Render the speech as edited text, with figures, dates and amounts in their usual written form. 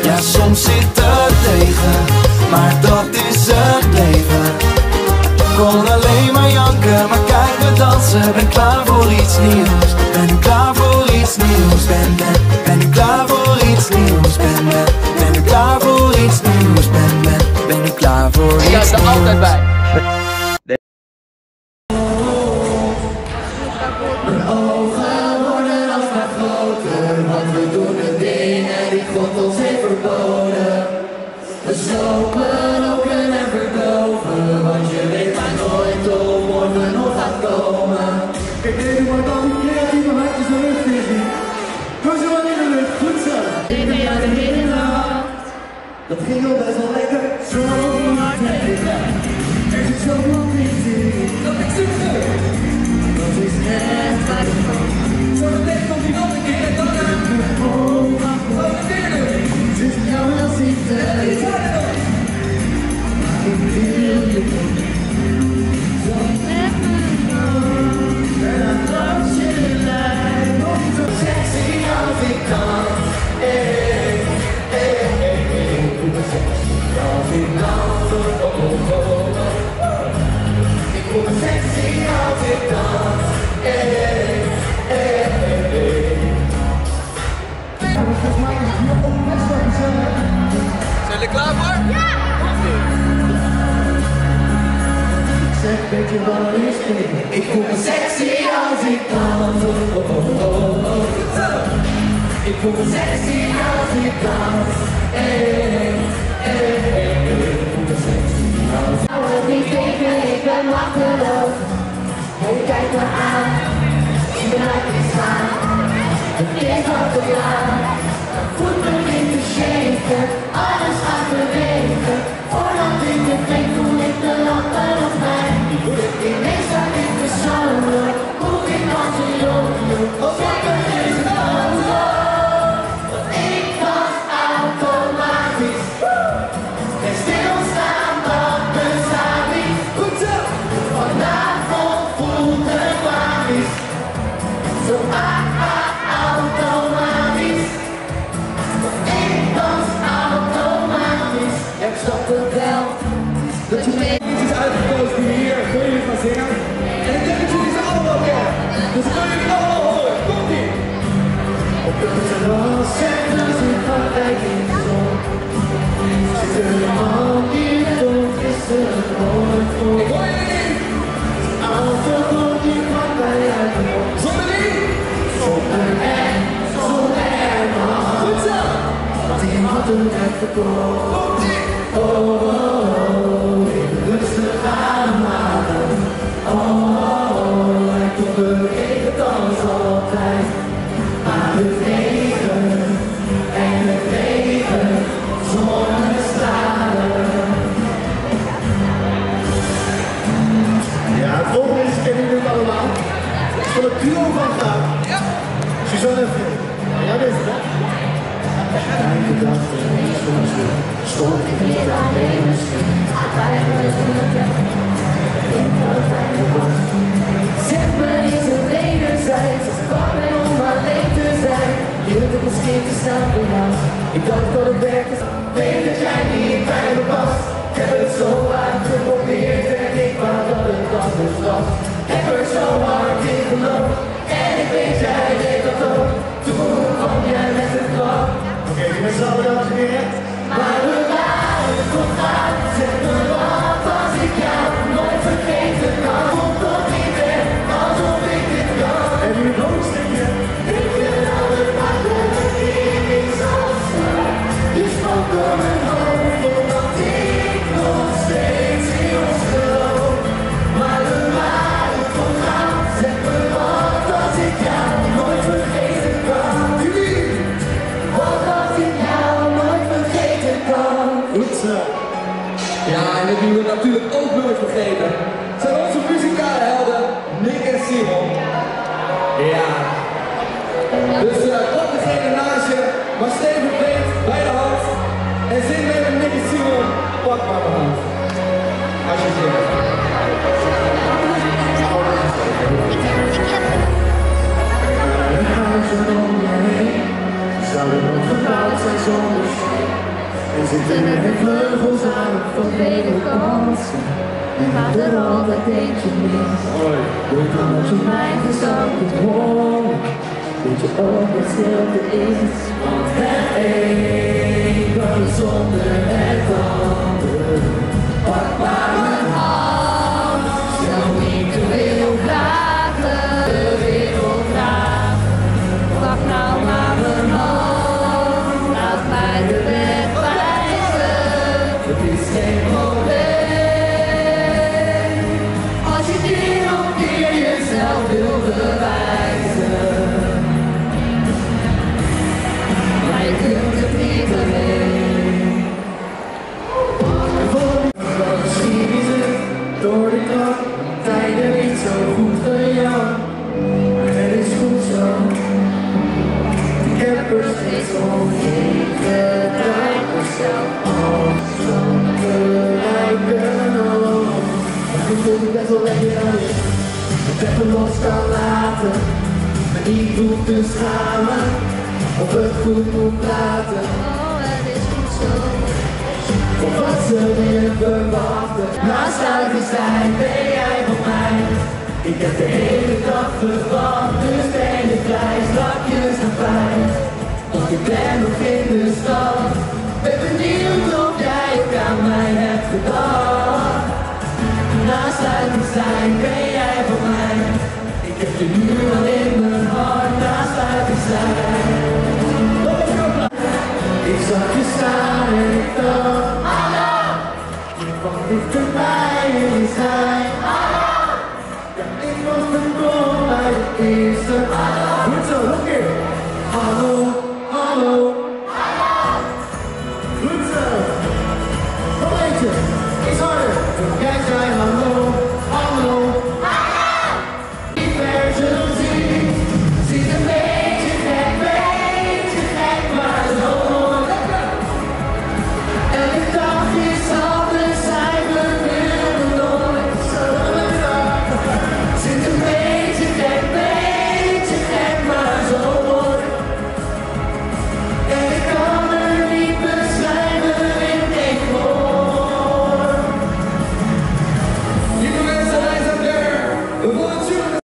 Ja, soms zit het tegen, maar dat is het leven. Kon alleen maar janken, maar kijk me dansen. Ben klaar voor iets nieuws. Ben nu klaar voor iets nieuws. Ben nu klaar voor iets nieuws. Ben nu klaar voor iets nieuws. Ben nu klaar voor iets nieuws. Kijk er altijd bij. Mijn ogen worden alsmaar groter, want we doen de dingen die God ons heeft verboden. We slopen, roken en verdoven, want je weet maar nooit of morgen nog gaat komen. Kijk, deze wordt al die creatieve hartjes de lucht in zien. Doe ze maar in de lucht, goed zo. Ik ben jou de hele nacht. Dat ging al best wel lekker. Zo hard er zit zoveel kritiek dat ik zoek. Dat is net wat ik van. Zo meteen komt hij nog een keer en dan aan de ogen. Wat natuurlijk. Zit jou wel zitten. Ik wil je niet. Zo met me nog. En dan langs je lijn. Nog zo sexy als ik kan. Ik voel me sexy als ik dans. Ik voel me sexy als ik dans. Zijn jullie klaar voor? Ja! Zeg, weet je wat er is? Ik voel me sexy als ik dans. Ik voel me sexy als ik dans. Ik voel me sexy als ik dans. Ik hou niet tegen, ik ben machteloos. Hij kijkt me aan, ik ben uit de slaan. Het is al te laat, voet begint te shaken. Alles gaat bewegen, voordat ik het denk voel ik de lampen op mij. Ineens sta ik de solo, hoe ik als een jongen. Zeker is het over, ik was automatisch. En stilstaan, dat bestaat niet. Goed zo! Vanavond voelt het magisch. Zo automatisch. Ik dans automatisch. Ik snap het wel. Dat je iets is uitgekozen die hier voor jullie gaan zingen. En ik denk dat jullie ze allemaal kennen. Dus wil jullie allemaal horen. Komt-ie! Op het terras zetten ze van bij in de zon. Zit er een man die dood is er nooit voor. Ik hoor jullie niet! Auto komt die van bij uit de mond. Zonder die? Zonder en man. Goed zo! Want die had hem net verkocht. Komt-ie! Ik ben rustig aanmaken. Ik doe bewegen als altijd. Maar het regen en het regen, zonnestralen. Ja, het volgende is, kennen jullie het allemaal? Het is van het duo van Gaap. Ja. Suzanne en Phil. Ja, weet je dat? Elke dag stond ik niet alleen misschien. Zeg me eens het wederzijds, als ik bang ben om alleen te zijn. Hield ik misschien te staan voor jou. Ik dacht dat het werk is, weet dat jij niet bij me past. Ik heb het zo hard geprobeerd en ik wou dat het anders was. Ik heb er zo hard in geloofd en ik weet jij deed dat ook. Toen kwam jij met het klap. Oké, die mensen allemaal dames en heren. Maar we waren toch uit, zeg me wat als ik jou nooit vergeten kan. Komt toch niet weg, alsof ik dit kan. En jullie bovensteken. Ik wil altijd pakken, ik is zo sterk. Je sprak door mijn hoofd, omdat ik nog steeds in ons geloof. Maar we waren toch uit, zeg me wat als ik jou nooit vergeten kan. Wat als ik jou nooit vergeten kan. Goed zo. Ja, en dat die we natuurlijk ook nooit vergeten. Zijn onze muzikale helden, Nick en Simon. Ja. Dus klap degene naast je, maar stevig breed bij de hand. En zing mee met Nick en Simon, pak maar mijn hand. Als je zin hebt. Een huis om je heen. Zou er nog gebouwd zijn zonder steen? En zitten er geen vleugels aan van vele kansen. En gaat er altijd eentje mis. Je kan als je mijn gezang kunt horen, weet je ook wat stilte is. Want het een kan zonder het ander. Pak maar mijn hand, stel niet de wereld vragen, de wereld vragen. Pak nou maar mijn hand, laat mij de weg wijzen. Het is geen probleem, als je keer op keer jezelf wil bewijzen. Maar je kunt het niet alleen. Misschien is het door de klap, tijden niet zo goed voor jou. Maar het is goed zo. Ik heb er steeds omheen gedraaid, mezelf als zo'n gelijken oog. Maar ik voel me best wel lekker aan je, dat ik me los kan laten. Me niet hoeft te schamen, of het goed moet praten. Oh, het is goed zo. Of wat ze weer verwachten. Naast uit zijn ben jij van mij. Ik heb de hele dag verwacht, dus ben je vrij. Strakjes en fijn, want ik ben nog in de stad. Ben benieuwd of jij ook aan mij hebt gedacht. Naast uit zijn ben jij van mij. Ik heb je nu al in mijn hart. Naast uit zijn. Ik zag je staan en ik dacht, hallo! Je kwam dichterbij en je zei, hallo! Ja, ik was de bron bij de eerste, hallo! Goed zo, nog een keer! Hallo, hallo!